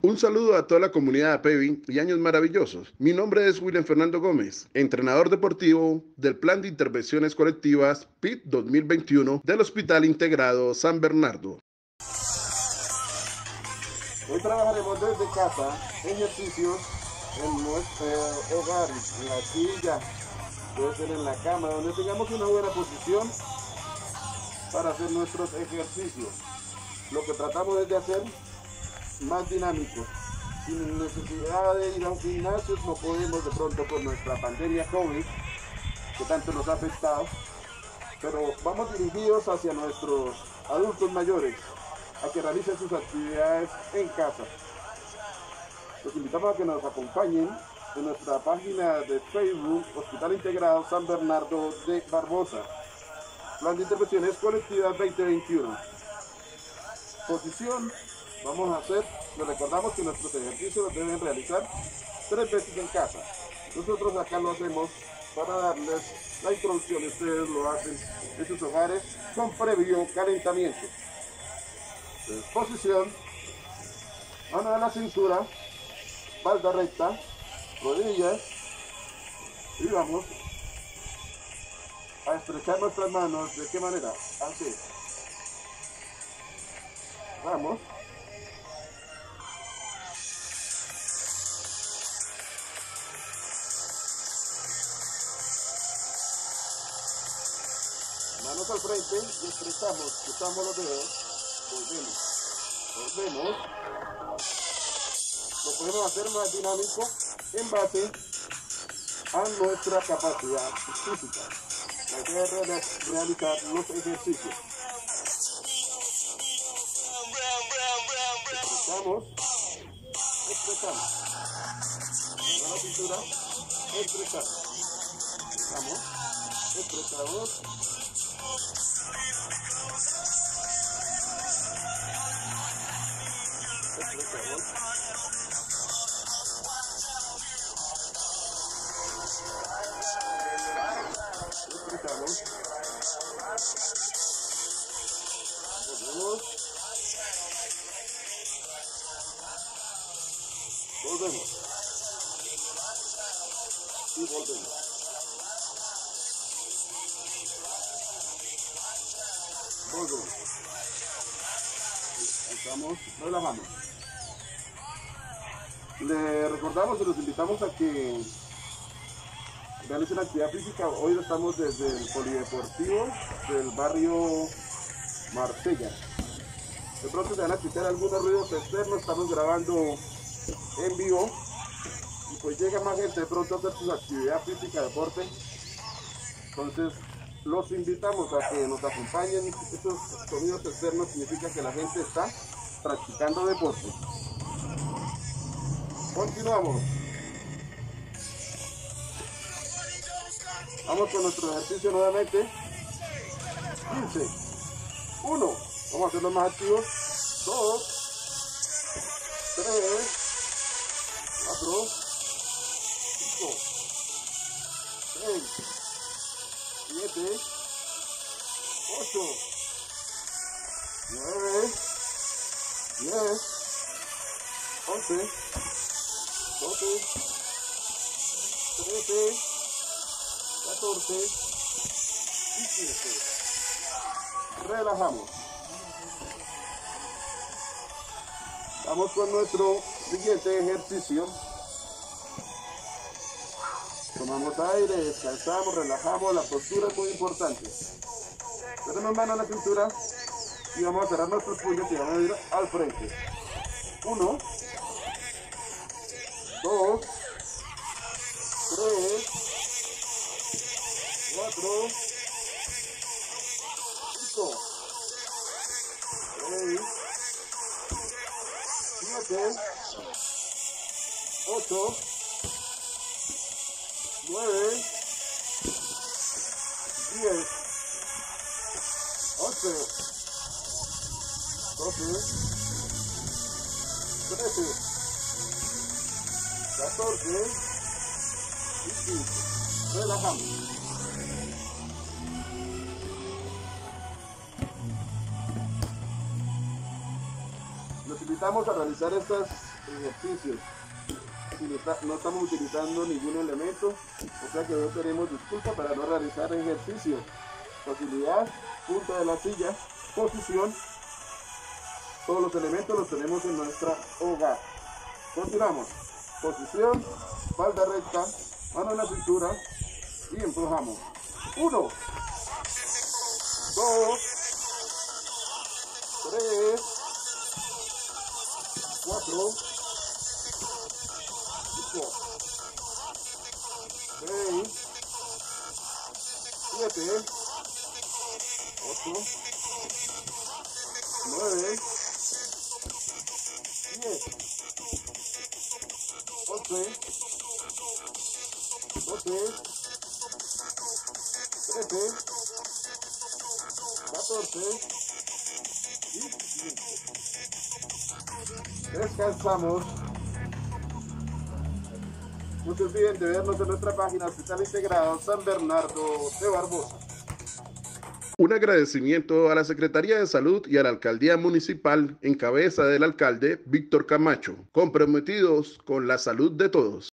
Un saludo a toda la comunidad de APEVI y años maravillosos. Mi nombre es William Fernando Gómez, entrenador deportivo del Plan de Intervenciones Colectivas PIT 2021 del Hospital Integrado San Bernardo. Hoy trabajaremos desde casa ejercicios en nuestro hogar, en la silla, puede ser en la cama, donde tengamos una buena posición para hacer nuestros ejercicios. Lo que tratamos es de hacer más dinámicos, sin necesidad de ir a un gimnasio. No podemos de pronto con nuestra pandemia COVID, que tanto nos ha afectado, pero vamos dirigidos hacia nuestros adultos mayores, a que realicen sus actividades en casa. Los invitamos a que nos acompañen en nuestra página de Facebook, Hospital Integrado San Bernardo de Barbosa, Plan de Intervenciones Colectivas 2021. Posición, vamos a hacer, les recordamos que nuestros ejercicios los deben realizar 3 veces en casa. Nosotros acá lo hacemos para darles la introducción, ustedes lo hacen en sus hogares con previo calentamiento. Entonces, posición, mano a la cintura, espalda recta, rodillas, y vamos a estrechar nuestras manos. ¿De qué manera? Así. Vamos. Manos al frente y estrechamos, cruzamos los dedos, volvemos. Lo podemos hacer más dinámico en base a nuestra capacidad física. La idea es realizar los ejercicios. Estrechamos. Mano a la cintura, estrechamos. Estrechamos. Volvemos. Y volvemos. Estamos relajando. Le recordamos y los invitamos a que realicen actividad física. Hoy estamos desde el polideportivo del barrio Marsella. De pronto se van a escuchar algunos ruidos externos, estamos grabando en vivo y pues llega más gente de pronto a hacer su actividad física, deporte. Entonces los invitamos a que nos acompañen. Estos sonidos externos significa que la gente está practicando deporte. Continuamos. Vamos con nuestro ejercicio nuevamente. 15. 1. Vamos a hacerlo más activos. 2, 3, 4, 5, 6, 7, 8, 9, 10, 11, 12, 13, 14 y 15. Relajamos. Vamos con nuestro siguiente ejercicio. Tomamos aire, descansamos, relajamos. La postura es muy importante. Tenemos mano a la cintura y vamos a cerrar nuestros puños y vamos a ir al frente. 1, 2, 3, 4, 5, 6, 7, 8, 9, 10, 11, 12, 13, 14 y 15. Relajamos. Los invitamos a realizar estas ejercicios. Si no estamos utilizando ningún elemento, o sea que no tenemos disculpa para no realizar ejercicio. Facilidad, punta de la silla, posición. Todos los elementos los tenemos en nuestra hogar. Continuamos. Posición, espalda recta, mano en la cintura y empujamos. 1, 2, 3, 4, 5, 6, 7, 8, 9, 10, 11, 12, 13, 14 y 15. Descansamos. No se olviden de vernos en nuestra página Hospital Integrado San Bernardo de Barbosa. Un agradecimiento a la Secretaría de Salud y a la Alcaldía Municipal en cabeza del alcalde Víctor Camacho, comprometidos con la salud de todos.